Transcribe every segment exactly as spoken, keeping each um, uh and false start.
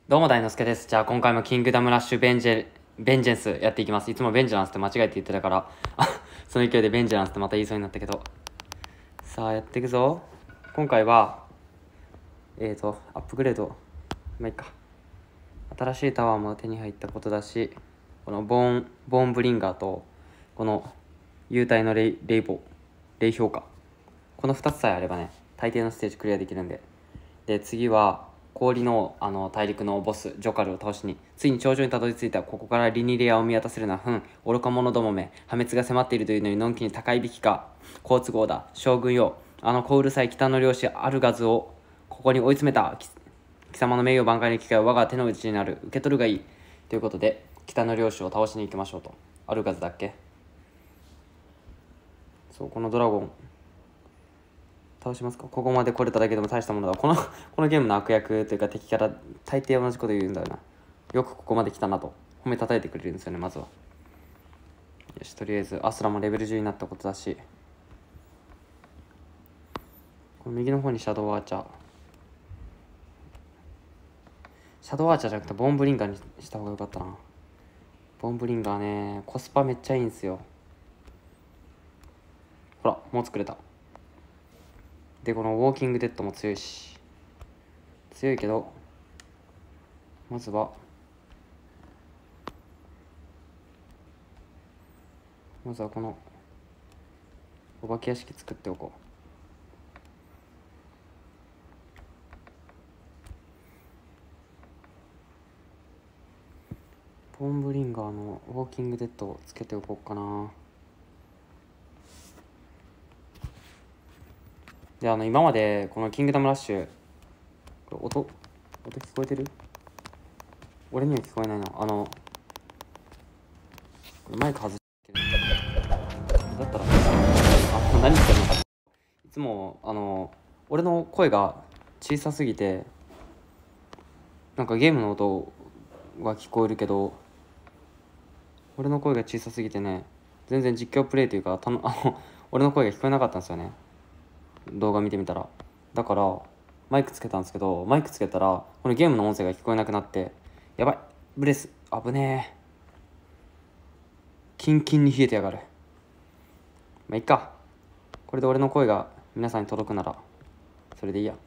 どうも大之助です。じゃあ今回もキングダムラッシュベンジェベンジェンスやっていきます。いつもベンジャランスって間違えて言ってたからあその勢いでベンジャランスってまた言いそうになったけど、さあやっていくぞ。今回はえーとアップグレードまあいいか、新しいタワーも手に入ったことだし、このボーンボーンブリンガーとこの幽体のレイレイボーレイ評価、このふたつさえあればね大抵のステージクリアできるんで。で次は氷のあの大陸のボスジョカルを倒しについに頂上にたどり着いた。ここからリニレアを見渡せるな。ふん、愚か者どもめ、破滅が迫っているというのにのんきに高いびきか。好都合だ将軍よ、あの小うるさい北の漁師アルガズをここに追い詰めた。貴様の名誉挽回の機会は我が手の内になる。受け取るがいい。ということで北の漁師を倒しに行きましょうと。アルガズだっけ。そう、このドラゴン倒しますか。ここまで来れただけでも大したものだ。このこのゲームの悪役というか敵から大抵同じこと言うんだよな。よくここまで来たなと褒めたたえてくれるんですよね。まずはよし、とりあえずアスラもレベルじゅうになったことだし、この右の方にシャドウアーチャーシャドウアーチャーじゃなくてボーンブリンガーにした方がよかったな。ボーンブリンガーね、コスパめっちゃいいんですよ。ほらもう作れた。でこのウォーキングデッドも強いし強いけど、まずはまずはこのお化け屋敷作っておこう。ボーンブリンガーのウォーキングデッドをつけておこうかな。であの今までこのキングダムラッシュ、これ音音聞こえてる？俺には聞こえないな。あのこれマイク外してるだったらあ何言ってるのか。いつもあの俺の声が小さすぎてなんかゲームの音が聞こえるけど、俺の声が小さすぎてね、全然実況プレイというかたのあの俺の声が聞こえなかったんですよね、動画見てみたら。だからマイクつけたんですけど、マイクつけたらこのゲームの音声が聞こえなくなって、やばいブレス危ねえ、キンキンに冷えてやがる。まあいっか、これで俺の声が皆さんに届くならそれでいいや。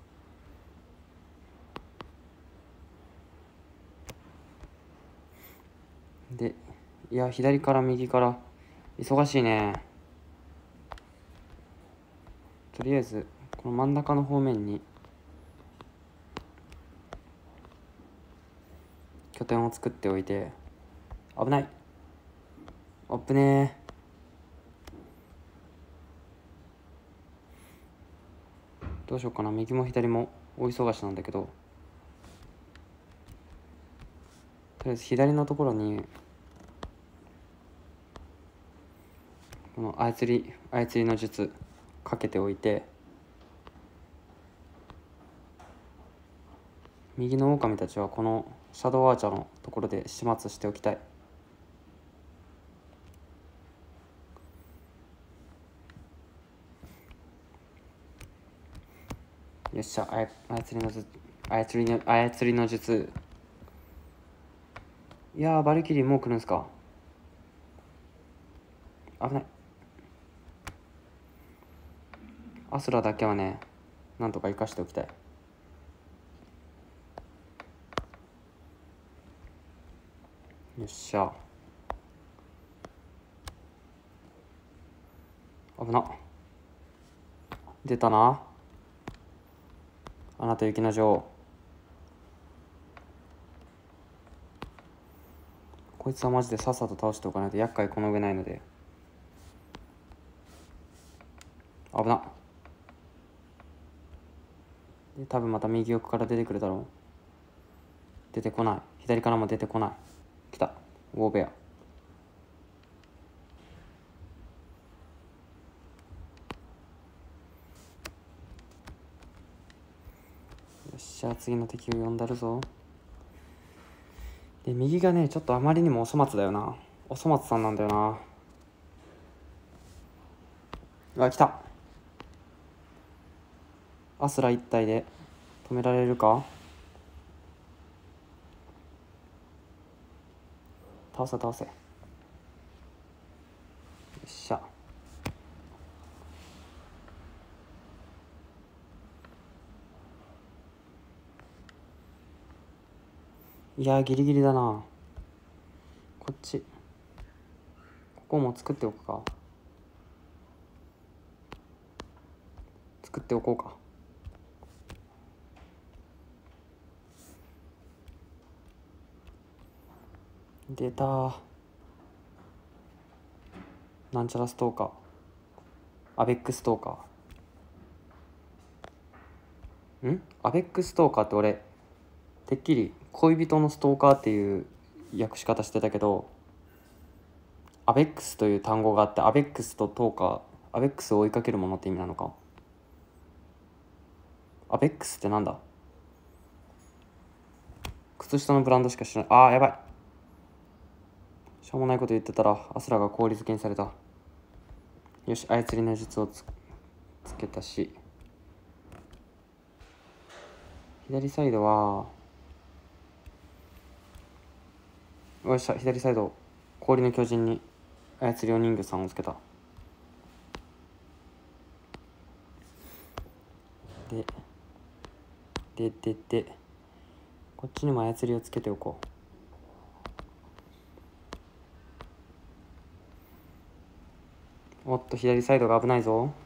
でいや左から右から忙しいね。とりあえずこの真ん中の方面に拠点を作っておいて、危ない、危ねえ。どうしようかな。右も左も大忙しなんだけど、とりあえず左のところにこの操り操りの術かけておいて、右の狼たちはこのシャドウアーチャーのところで始末しておきたい。よっしゃ、あや操りの術操りの操りの術。いやーバルキリーもう来るんすか。危ない。アスラだけはねなんとか生かしておきたい。よっしゃ、危な。出たな、あなた雪の女王。こいつはマジでさっさと倒しておかないと厄介この上ないので。危な。で多分また右奥から出てくるだろう。出てこない。左からも出てこない。来たウォーベア。よっしゃ、次の敵を呼んだるぞ。で右がねちょっとあまりにもお粗末だよな。お粗末さんなんだよな。あ、来た。アスラ一体で止められるか。 倒せ倒せ。よっしゃ。いやーギリギリだな。こっちここも作っておくか。作っておこうか。出たー。なんちゃらストーカー、アベックストーカーんアベックストーカーって俺てっきり恋人のストーカーっていう訳し方してたけど、アベックスという単語があって、アベックスとトーカー、アベックスを追いかけるものって意味なのか。アベックスってなんだ。靴下のブランドしか知らない。あーやばい、しょうもないこと言ってたらアスラが氷漬けにされた。よし、操りの術を つ, つけたし、左サイドはよっしゃ、左サイド氷の巨人に操りお人形さんをつけた。ででででこっちにも操りをつけておこう。おっと左サイドが危ないぞ。よ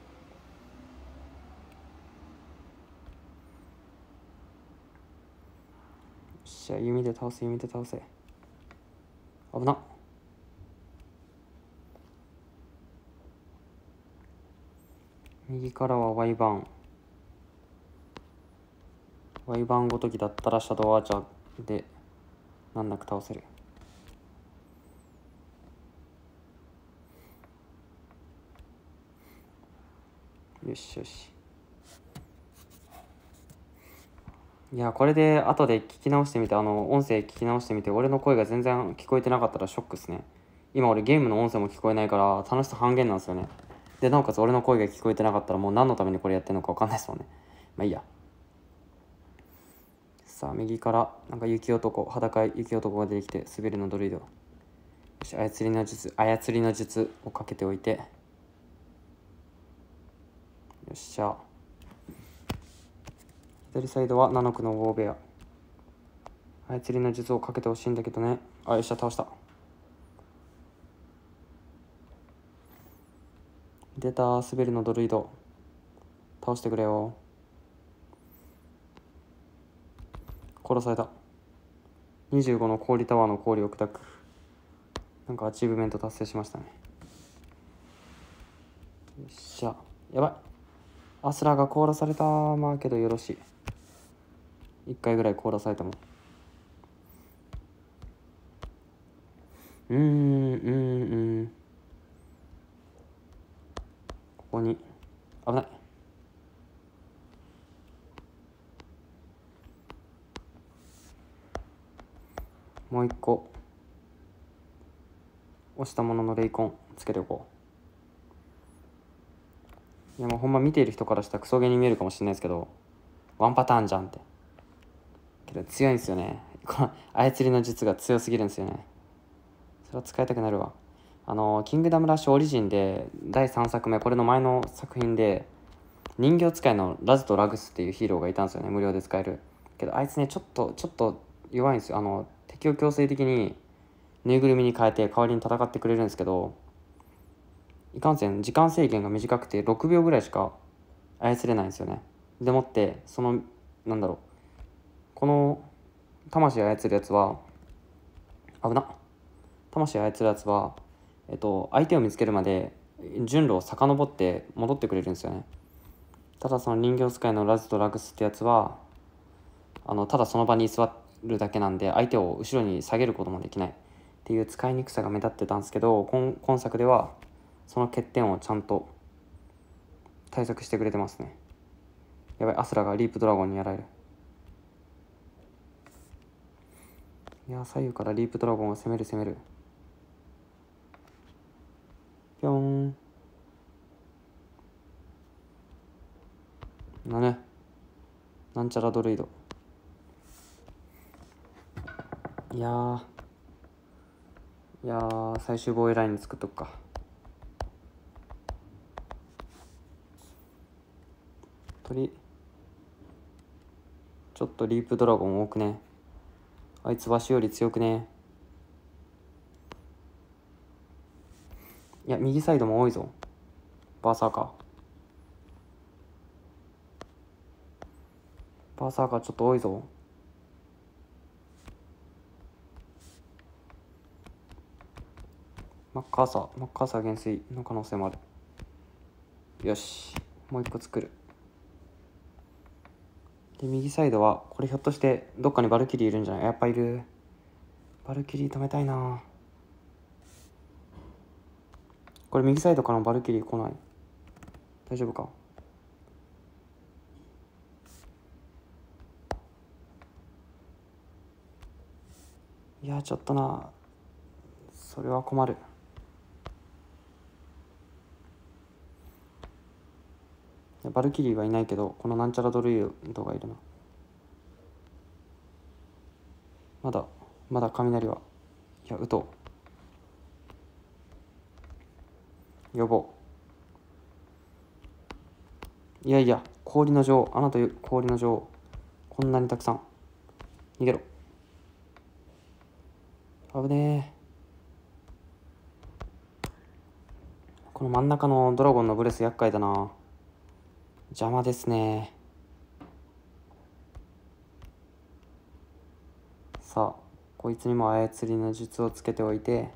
っしゃ、弓で倒せ弓で倒せ。危なっ。右からはワイバーン、ワイバーンごときだったらシャドウアーチャーで難なく倒せる。よしよし。いやこれで後で聞き直してみて、あの音声聞き直してみて、俺の声が全然聞こえてなかったらショックっすね。今俺ゲームの音声も聞こえないから楽しさ半減なんですよね。でなおかつ俺の声が聞こえてなかったらもう何のためにこれやってるのか分かんないですもんね。まあいいや。さあ右からなんか雪男、裸雪男が出てきて、滑るのドルイド。よし、操りの術操りの術をかけておいて、よっしゃ。左サイドはナノクのウォーベア、操りの術をかけてほしいんだけどね。あ、よっしゃ倒した。出た、滑るのドルイド倒してくれよ。殺された。にじゅうごの氷タワーの氷を砕く。なんかアチーブメント達成しましたね。よっしゃ。やばい、アスラが凍らされた。まあけどよろしい、いっかいぐらい凍らされても。うーんうんうん、ここに危ない。もう一個押したもののレイコンつけておこう。いやもうほんま見ている人からしたらクソゲーに見えるかもしれないですけど、ワンパターンじゃんって。けど強いんですよね、この操りの術が強すぎるんですよね。それは使いたくなるわ。あのキングダムラッシュオリジンでだいさんさくめ、これの前の作品で人形使いのラズとラグスっていうヒーローがいたんですよね、無料で使える。けどあいつねちょっとちょっと弱いんですよ。あの敵を強制的にぬいぐるみに変えて代わりに戦ってくれるんですけど、いかんせん時間制限が短くてろくびょうぐらいしか操れないんですよね。でもってそのなんだろう、この魂操るやつは危な魂操るやつはえっと相手を見つけるまで順路を遡って戻ってくれるんですよね。ただその人形使いのラズとラグスってやつはあのただその場に居座るだけなんで、相手を後ろに下げることもできないっていう使いにくさが目立ってたんですけど、今今作ではその欠点をちゃんと対策してくれてますね。やばい、アスラがリープドラゴンにやられる。いや左右からリープドラゴンを攻める攻める。ぴょん。なね、なんちゃらドルイド。いやいやー、最終防衛ライン作っとくか。鳥ちょっとリープドラゴン多くね。あいつわしより強くね。いや、右サイドも多いぞ。バーサーカーバーサーカーちょっと多いぞ。マッカーサーマッカーサー減衰の可能性もある。よし、もう一個作る。で、右サイドはこれひょっとしてどっかにバルキリーいるんじゃない？やっぱいる。バルキリー止めたいな。これ右サイドからのバルキリー来ない？大丈夫か？いやちょっとな、それは困る。バルキリーはいないけど、このなんちゃらドルイドがいるな。まだまだ雷は、いやウト呼ぼう。いやいや、氷の女王、あなた氷の女王、こんなにたくさん。逃げろ。危ねえ。この真ん中のドラゴンのブレス厄介だな。邪魔ですね。さあ、こいつにも操りの術をつけておいて、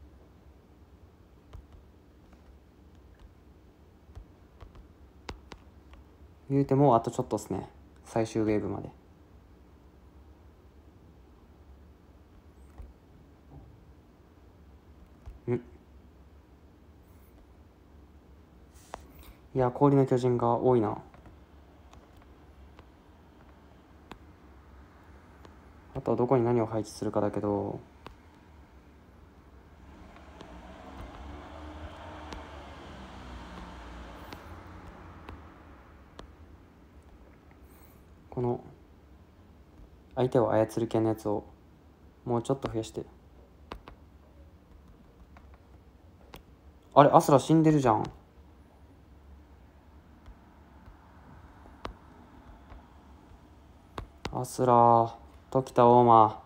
言うてもあとちょっとっすね、最終ウェーブまで。んいや、氷の巨人が多いな。あとはどこに何を配置するかだけど、この相手を操る系のやつをもうちょっと増やして。あれ、アスラ死んでるじゃん。アスラ時田大馬。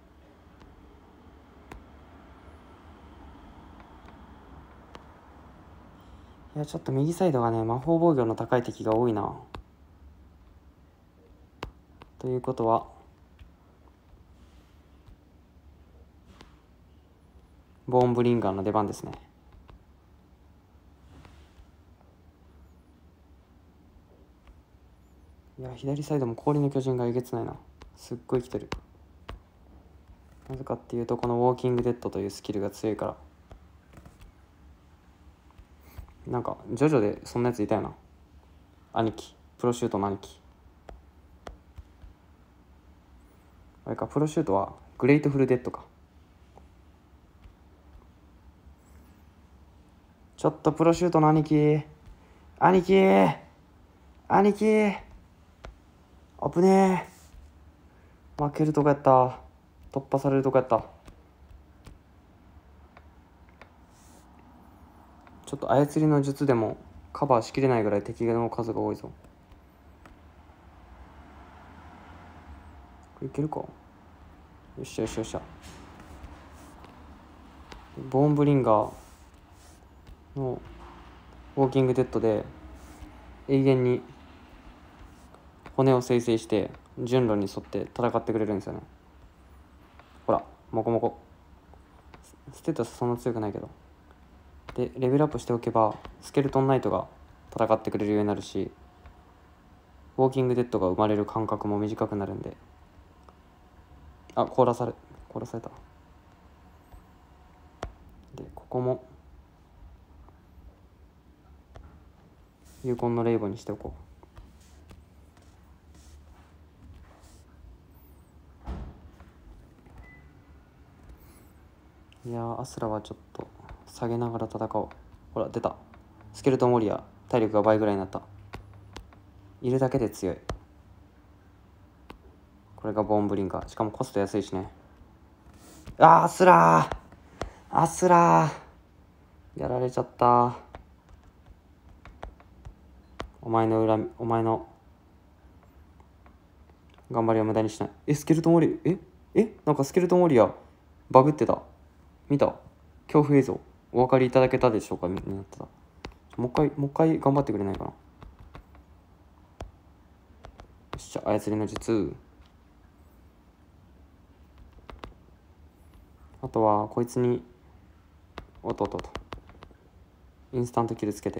いやちょっと右サイドがね、魔法防御の高い敵が多いな。ということはボーンブリンガーの出番ですね。いや左サイドも氷の巨人がえげつないな。すっごい来てる。なぜかっていうと、このウォーキングデッドというスキルが強いから。なんかジョジョでそんなやついたよな、兄貴。プロシュートの兄貴。あれか、プロシュートはグレイトフルデッドか。ちょっとプロシュートの兄貴兄貴兄貴危ねえ。負けるとこやった。突破されるとこやった。ちょっと操りの術でもカバーしきれないぐらい敵の数が多いぞ。これいけるか。よっしゃよっしゃよっしゃ。ボーンブリンガーのウォーキングデッドで永遠に骨を生成して順路に沿って戦ってくれるんですよね。ほらモコモコ。ステータスそんな強くないけど。でレベルアップしておけばスケルトンナイトが戦ってくれるようになるし、ウォーキングデッドが生まれる間隔も短くなるんで。あ、凍らされ凍らされた。でここも有効のレイボにしておこう。いやーアスラはちょっと下げながら戦おう。ほら出た。スケルトンウォリアー体力が倍ぐらいになった。いるだけで強い。これがボーンブリンカー。しかもコスト安いしね。あーアスラーアスラーやられちゃった。お前の恨み、お前の頑張りを無駄にしない。え、スケルトンウォリええなんかスケルトンウォリアーバグってた。見た恐怖映像お分かりいただけたでしょうか。みんなやってた。もう一回もう一回頑張ってくれないかな。よっしゃ、操りの術。あとはこいつにおっとっとっとインスタントキルつけて、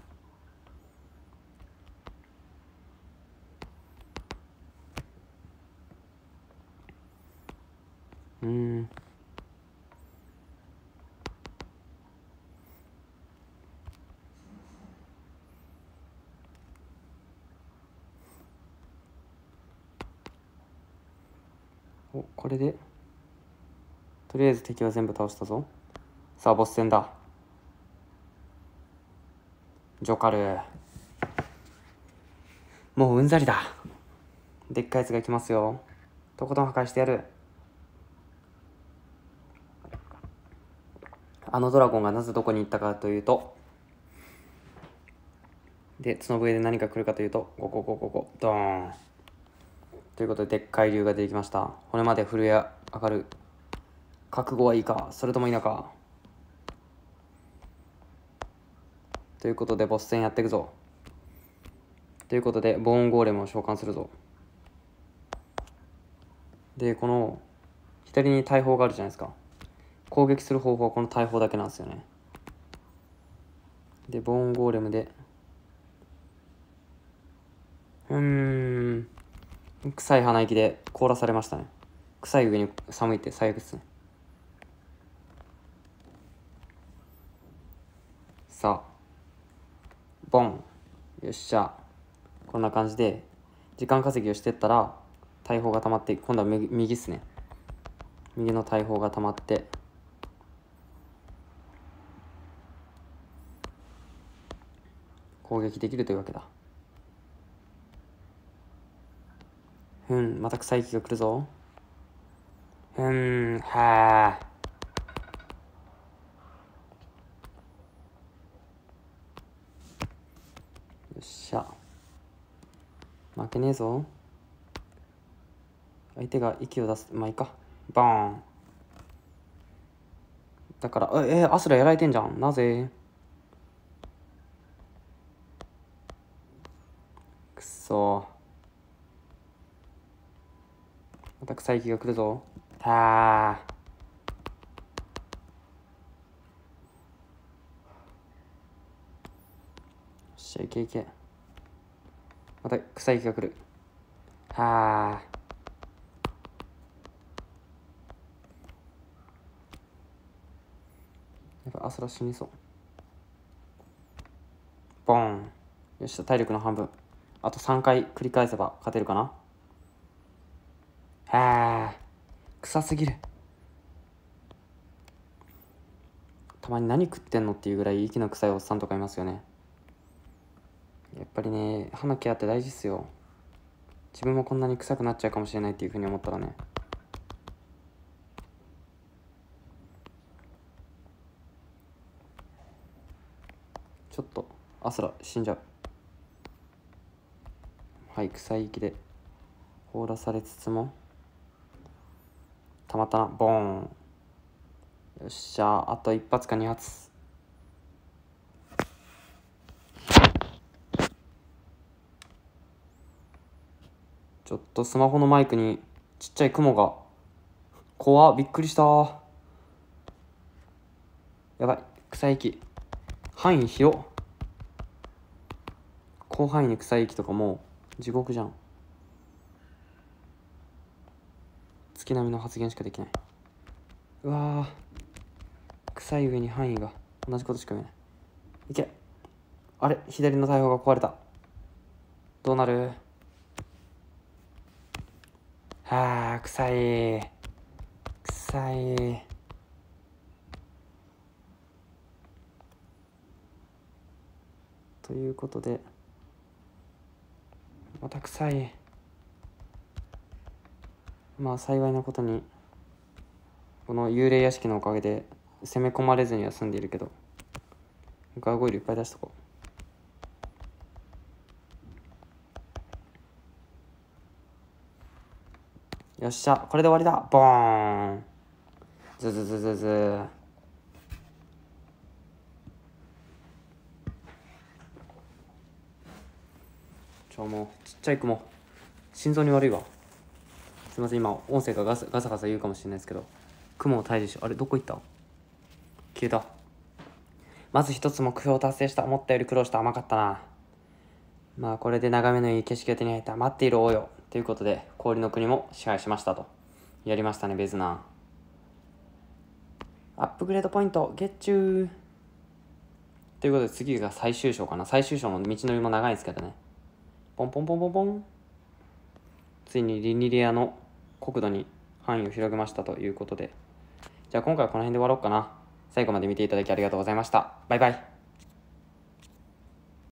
うーんおこれでとりあえず敵は全部倒したぞ。さあボス戦だ。ジョカルもううんざりだ。でっかいやつが来ますよ。とことん破壊してやる。あのドラゴンがなぜどこに行ったかというと、で角笛で何か来るかというと、ゴゴゴゴゴドーンということで、でっかい竜が出てきました。骨まで震え上がる。覚悟はいいか、それとも否か。ということでボス戦やっていくぞ。ということでボーンゴーレムを召喚するぞ。でこの左に大砲があるじゃないですか。攻撃する方法はこの大砲だけなんですよね。でボーンゴーレムでうーん臭い鼻息で凍らされましたね。臭い上に寒いって最悪ですね。さあボン、よっしゃ。こんな感じで時間稼ぎをしてったら大砲が溜まって、今度は右右っすね。右の大砲が溜まって攻撃できるというわけだ。ふん、また臭い息が来るぞ。ふん、はあ。よっしゃ。負けねえぞ。相手が息を出す。まあいいか。バーン。だから、え、え、アスラやられてんじゃん。なぜ？くそー。また臭い息が来るぞ。はあ。よっしゃ、いけいけ。また臭い息が来る。はあ。やっぱアスラ死にそう。ボン。よっしゃ、体力の半分。あとさんかい繰り返せば勝てるかな。はあ。臭すぎる。たまに何食ってんのっていうぐらい息の臭いおっさんとかいますよね。やっぱりね、歯のケアって大事っすよ。自分もこんなに臭くなっちゃうかもしれないっていうふうに思ったらね。ちょっとアスラ死んじゃう。はい、臭い息で凍らされつつもたまったな。ボーン。よっしゃ、あと一発か二発。ちょっとスマホのマイクにちっちゃい雲が。怖っ、びっくりした。やばい、臭い息範囲広。広範囲に臭い息とかもう地獄じゃん。月並みの発言しかできない。うわー、臭い上に範囲が同じことしか言えない。いけ。あれ、左の大砲が壊れた。どうなる？はあ、臭い臭い。ということでまた臭い。まあ幸いなことにこの幽霊屋敷のおかげで攻め込まれずには済んでいるけど、ガーゴイルいっぱい出しとこう。よっしゃ、これで終わりだ。ボーン。ズズズズズ。ちょ、もうちっちゃい雲、心臓に悪いわ。すいません、今音声がガサガサガサ言うかもしれないですけど、雲を退治し、あれどこ行った？消えた。まず一つ目標を達成した。思ったより苦労した。甘かったな。まあこれで眺めのいい景色が手に入った。待っている王よということで、氷の国も支配しましたと。やりましたね、ベズナー。アップグレードポイントゲッチューということで、次が最終章かな。最終章の道のりも長いんですけどね。ポンポンポンポンポン。ついにリニリアの国土に範囲を広げましたということで、じゃあ今回はこの辺で終わろうかな。最後まで見ていただきありがとうございました。バイバイ。